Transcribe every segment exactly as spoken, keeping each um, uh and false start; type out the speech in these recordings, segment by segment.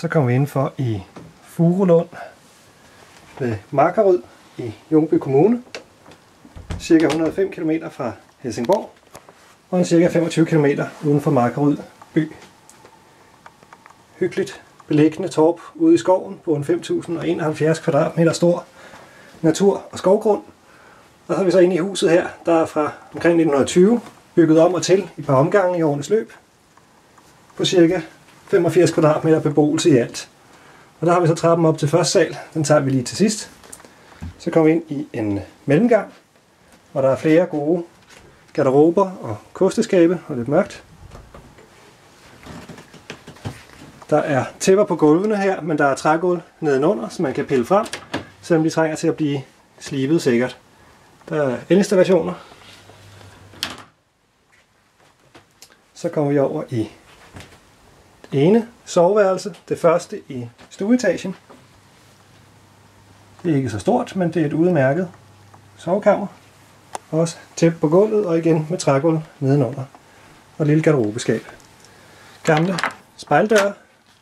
Så kommer vi indenfor i Furulund ved Markaryd i Ljungby Kommune, cirka et hundrede og fem kilometer fra Helsingborg og en cirka femogtyve kilometer uden for Markaryd by. Hyggeligt beliggende torp ude i skoven på en fem tusind og enoghalvfjerds kvadratmeter stor natur- og skovgrund. Og så er vi så inde i huset her, der er fra omkring nitten tyve, bygget om og til i et par omgange i årenes løb, på cirka femogfirs kvadratmeter beboelse i alt. Og der har vi så trappen op til første sal, den tager vi lige til sidst. Så kommer vi ind i en mellemgang, hvor der er flere gode garderober og kosteskabe og lidt mørkt. Der er tæpper på gulvene her, men der er trægulv nedenunder, så man kan pille frem, selvom de trænger til at blive slibet sikkert. Der er elinstallationer. Så kommer vi over i det ene soveværelse, det første i stueetagen. Det er ikke så stort, men det er et udmærket sovekammer. Også tæppe på gulvet og igen med trægulv nedenunder. Og et lille garderobeskab. Gamle spejldøre.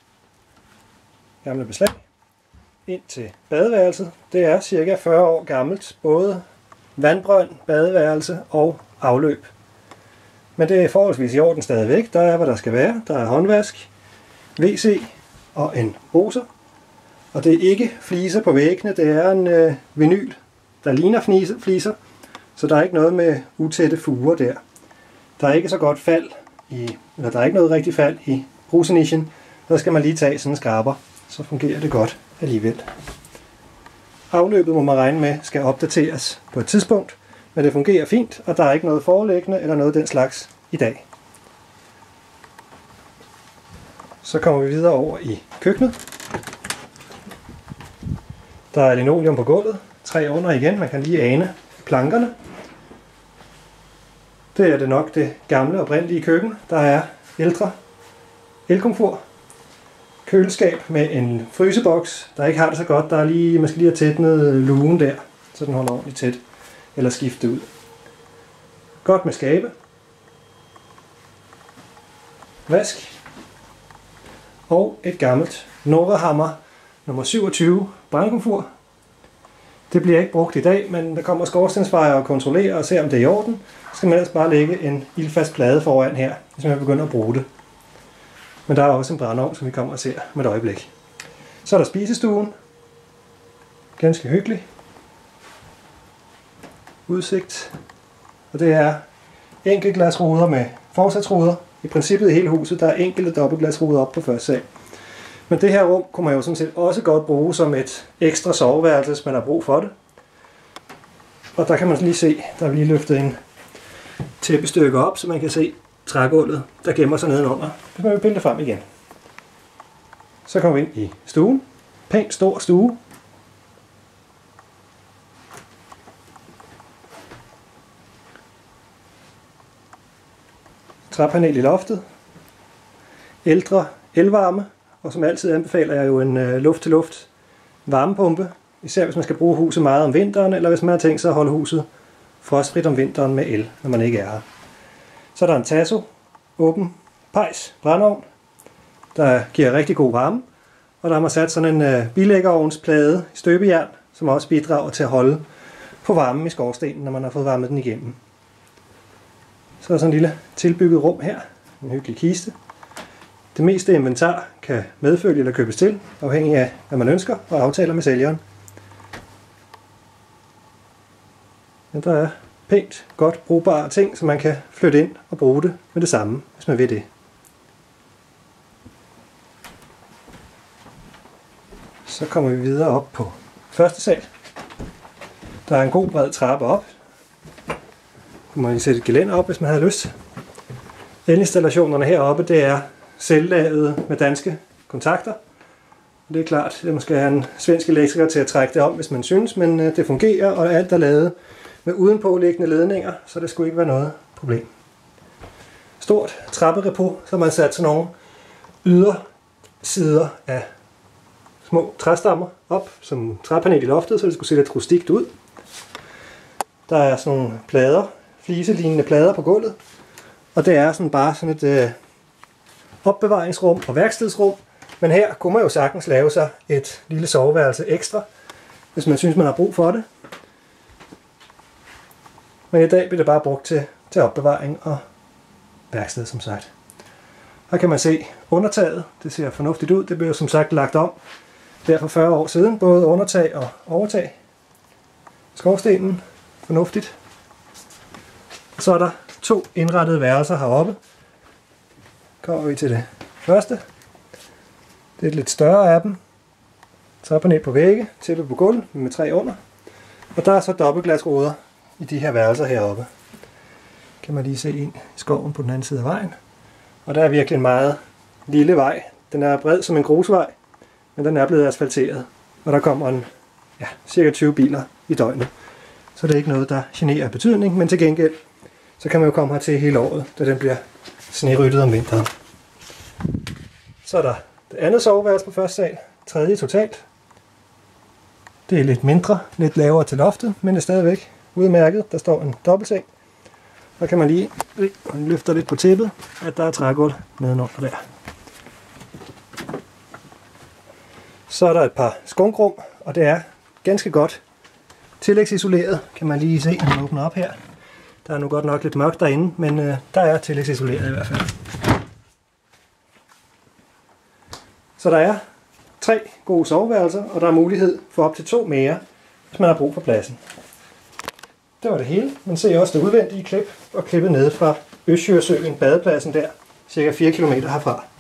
Gamle beslag. Ind til badeværelset. Det er cirka fyrre år gammelt. Både vandbrønd, badeværelse og afløb. Men det er forholdsvis i orden stadigvæk. Der er, hvad der skal være. Der er håndvask, W C og en bruser. Og det er ikke fliser på væggene. Det er en øh, vinyl, der ligner fliser. Så der er ikke noget med utætte fuger der. Der er ikke så godt fald i, eller der er ikke noget rigtig fald i brusernichen. Der skal man lige tage sådan en skraber. Så fungerer det godt alligevel. Afløbet må man regne med skal opdateres på et tidspunkt. Men det fungerer fint, og der er ikke noget foreliggende eller noget den slags i dag. Så kommer vi videre over i køkkenet. Der er linoleum på gulvet. Træ under igen, man kan lige ane plankerne. Det er det nok det gamle oprindelige køkken. Der er ældre elkomfur. Køleskab med en fryseboks, der ikke har det så godt. Der er lige, man skal lige have tætnet lugen der, så den holder ordentligt tæt. Eller skifte ud. Godt med skabe. Vask. Og et gammelt Norahammer nummer syvogtyve brandkomfur. Det bliver ikke brugt i dag, men der kommer skorstensfejer og kontrollerer og ser om det er i orden. Så skal man ellers bare lægge en ildfast plade foran her, hvis man begynder at bruge det. Men der er også en brændeovn, som vi kommer og ser med et øjeblik. Så er der spisestuen. Ganske hyggelig. Udsigt. Og det er enkeltglasruder med forsatsruder. I princippet i hele huset, der er enkelte dobbeltglasruder op på første sal. Men det her rum kunne man jo sådan set også godt bruge som et ekstra soveværelse, hvis man har brug for det. Og der kan man lige se, der er lige løftet en tæppestykke op, så man kan se trægulvet, der gemmer sig nedenunder. Det kan vi pille frem igen. Så kommer vi ind i stuen. Pænt stor stue. Træpanel i loftet. Ældre elvarme. Og som altid anbefaler jeg jo en øh, luft-til-luft varmepumpe. Især hvis man skal bruge huset meget om vinteren, eller hvis man har tænkt sig at holde huset frostfrit om vinteren med el, når man ikke er her. Så er der en Tasso, åben pejs, brændeovn, der giver rigtig god varme. Og der har man sat sådan en øh, bilæggerovnsplade i støbejern, som også bidrager til at holde på varmen i skorstenen, når man har fået varmet den igennem. Så er der sådan en lille tilbygget rum her, en hyggelig kiste. Det meste inventar kan medfølge eller købes til, afhængig af hvad man ønsker og aftaler med sælgeren. Men der er pænt, godt brugbare ting, så man kan flytte ind og bruge det med det samme, hvis man vil det. Så kommer vi videre op på første sal. Der er en god bred trappe op. Man kan sætte et gelænder op, hvis man har lyst. Elinstallationerne heroppe, det er selvlavet med danske kontakter. Det er klart, at man skal have en svensk elektriker til at trække det om, hvis man synes, men det fungerer, og alt er lavet med udenpåliggende ledninger, så det skulle ikke være noget problem. Stort trapperepo, så man sat sådan nogle ydersider af små træstammer op som træpanel i loftet, så det skulle se lidt rustikt ud. Der er sådan nogle plader, fliselignende plader på gulvet, og det er sådan bare sådan et øh, opbevaringsrum og værkstedsrum, Men her kunne man jo sagtens lave sig et lille soveværelse ekstra, hvis man synes, man har brug for det. Men i dag bliver det bare brugt til, til opbevaring og værksted, som sagt. Her kan man se undertaget. Det ser fornuftigt ud. Det blev som sagt lagt om der for fyrre år siden. Både undertag og overtag. Skorstenen. Fornuftigt. Så er der to indrettede værelser heroppe. Kommer vi til det første. Det er et lidt større af dem. Trapper ned på vægge, tæppe på gulv med tre under. Og der er så dobbeltglasruder i de her værelser heroppe. Kan man lige se ind i skoven på den anden side af vejen. Og der er virkelig en meget lille vej. Den er bred som en grusvej, men den er blevet asfalteret. Og der kommer en, ja, cirka tyve biler i døgnet. Så det er ikke noget, der generer af betydning, men til gengæld, så kan man jo komme hertil hele året, da den bliver sneryddet om vinteren. Så er der det andet soveværelse på første sal, tredje totalt. Det er lidt mindre, lidt lavere til loftet, men det er stadigvæk udmærket. Der står en dobbeltseng. Så kan man lige løfte lidt på tæppet, at der er trægulv nedenunder der. Så er der et par skunkrum, og det er ganske godt tillægsisoleret. Kan man lige se, når man åbner op her. Der er nu godt nok lidt mørkt derinde, men øh, der er tillægsisoleret i hvert fald. Så der er tre gode soveværelser, og der er mulighed for op til to mere, hvis man har brug for pladsen. Det var det hele. Man ser også det udvendige klip og klippet nede fra Østjøresøen, badepladsen der, cirka fire kilometer herfra.